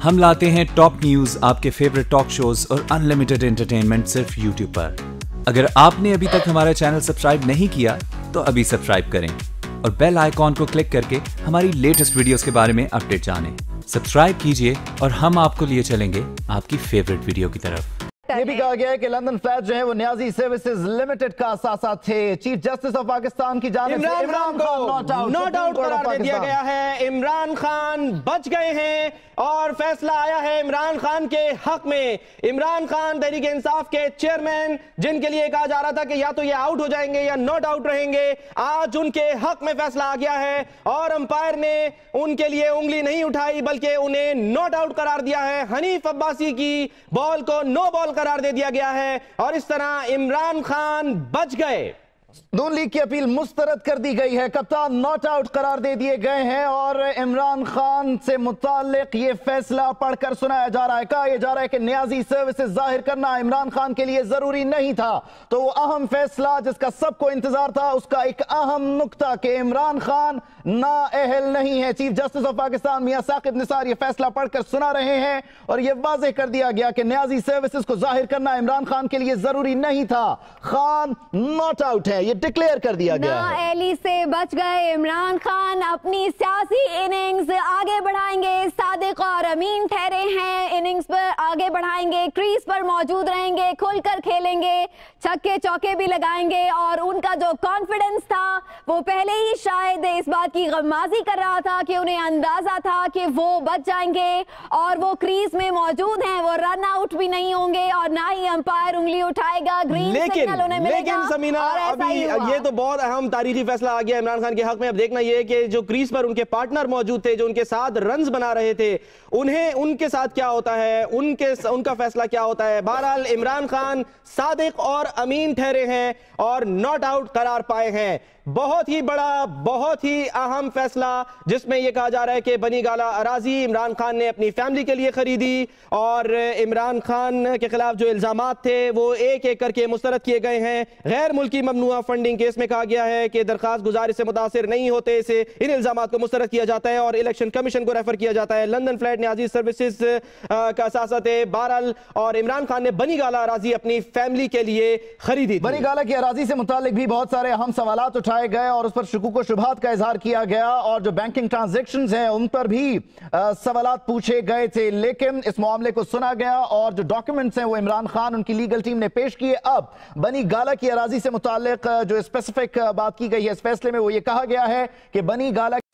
हम लाते हैं टॉप न्यूज, आपके फेवरेट टॉक शोज और अनलिमिटेड एंटरटेनमेंट सिर्फ यूट्यूब पर। अगर आपने अभी तक हमारा चैनल सब्सक्राइब नहीं किया तो अभी सब्सक्राइब करें और बेल आइकॉन को क्लिक करके हमारी लेटेस्ट वीडियोस के बारे में अपडेट जानें। सब्सक्राइब कीजिए और हम आपको लिए चलेंगे आपकी फेवरेट वीडियो की तरफ। ये भी कहा गया है कि लंदन फ्लैट जो है वो न्याजी सर्विसेज लिमिटेड का असासा थे। चीफ जस्टिस ऑफ पाकिस्तान की जानिब से इमरान खान नॉट आउट करार दे दिया गया है। इमरान खान बच गए हैं और फैसला आया है इमरान खान के हक में। इमरान खान तहरीक इंसाफ के चेयरमैन, जिनके लिए कहा जा रहा था कि या तो ये आउट हो जाएंगे या नॉट आउट रहेंगे, आज उनके हक में फैसला आ गया है और अंपायर ने उनके लिए उंगली नहीं उठाई बल्कि उन्हें नॉट आउट करार दिया है। हनीफ अब्बासी की बॉल को नो बॉल करार दे दिया गया है और इस तरह इमरान खान बच गए। नून लीग की अपील मुस्तरद कर दी गई है, कप्तान नॉट आउट करार दे दिए गए हैं और इमरान खान से मुताल्लिक ये फैसला पढ़कर सुनाया जा रहा है। कहा यह जा रहा है कि न्याजी सर्विसेज जाहिर करना इमरान खान के लिए जरूरी नहीं था। तो वो अहम फैसला जिसका सबको इंतजार था, उसका एक अहम नुक्ता कि इमरान खान नाअहल नहीं है। चीफ जस्टिस ऑफ पाकिस्तान मियां साकिब निसार ये फैसला पढ़कर सुना रहे हैं और यह वाज़ेह कर दिया गया कि न्याजी सर्विसेज को जाहिर करना इमरान खान के लिए जरूरी नहीं था। खान नॉट आउट है, ये डिक्लेयर कर दिया गया है। नाअहली से बच गए इमरान खान, अपनी सियासी इनिंग्स आगे बढ़ाएंगे। सादिक और अमीन ठहरे हैं, इनिंग्स पर आगे बढ़ाएंगे, क्रीज पर मौजूद रहेंगे, खुलकर खेलेंगे, छक्के चौके भी लगाएंगे और उनका जो कॉन्फिडेंस था वो पहले ही शायद इस बात की गम्माजी कर रहा था कि उन्हें अंदाजा था कि वो बच जाएंगे और वो क्रीज में मौजूद हैं, वो रन आउट भी नहीं होंगे और ना ही अंपायर उंगली उठाएगा। ग्रीन सिग्नल उन्हें मिलेगा। लेकिन समीना, अभी ये तो बहुत अहम तारीखी फैसला आ गया इमरान खान के हक में। अब देखना यह है कि जो क्रीज पर उनके पार्टनर मौजूद थे, जो उनके साथ रन्स बना रहे थे, उन्हें उनके साथ क्या होता है, उनका फैसला क्या होता है। बहरहाल इमरान खान, सादिक और अमीन ठहरे हैं और नॉट आउट करार पाए हैं। बहुत ही बड़ा, बहुत ही अहम फैसला जिसमें यह कहा जा रहा है कि बनी गाला अराजी इमरान खान ने अपनी फैमिली के लिए खरीदी और इमरान खान के खिलाफ जो इल्जामात थे वो एक एक करके मुस्तरद किए गए हैं। गैर मुल्की ममनुआ फंडिंग केस में कहा गया है कि दरखास्त गुजारी से मुतासिर नहीं होते से इन इल्जामात को मुस्तरद किया जाता है और इलेक्शन कमीशन को रेफर किया जाता है। लंदन फ्लैट न्याजी सर्विसेज का असासा थे बहरहाल और इमरान खान ने बनी गाला अराजी अपनी फैमिली के लिए खरीदी। बनी गाला की अराजी से मुतालिक भी बहुत सारे अहम सवालात उठाए गए और उस पर शुकूक व शुबहात का इजहार किया गया और जो बैंकिंग ट्रांजैक्शंस हैं उन पर भी सवालात पूछे गए थे। लेकिन इस मामले को सुना गया और जो डॉक्यूमेंट्स हैं वो इमरान खान, उनकी लीगल टीम ने पेश किए। अब बनी गाला की अराजी से मुतालिक जो स्पेसिफिक बात की गई है इस फैसले में, वो ये कहा गया है कि बनी गाला